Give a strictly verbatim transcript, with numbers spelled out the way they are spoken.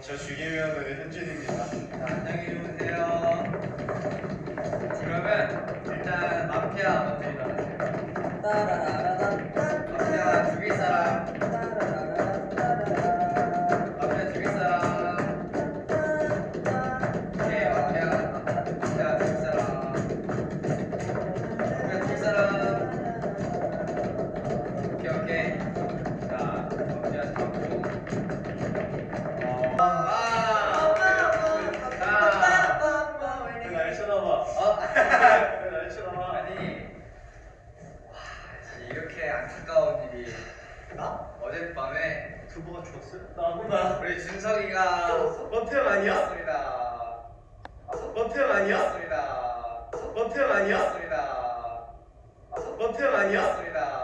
저 주기면은 현준입니다. 자, 안녕히 주무세요. 그러면 일단 마피아 먼저 일어나세요. 마피아 죽일 사람. 마피아 죽일 사람. 오케이, 마피아. 마피아 죽일 사람. 마피아 죽일 사람. 오케이, 오케이. 자, 마피아 잡고. 아, 날 쳐다봐. 어? 날 쳐다봐. 아니, 와, 이렇게 안타까운 일이 나? 어젯밤에 두부가 죽었어요? 나구나. 우리 준석이가 너태형 아니야? 였습니다. 너태형 아니야? 였습니다. 너태형 아니야? 였습니다. 너태형 아니야? 였습니다.